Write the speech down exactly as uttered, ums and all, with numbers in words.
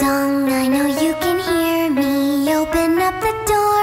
song, I know you can hear me. Open up the door.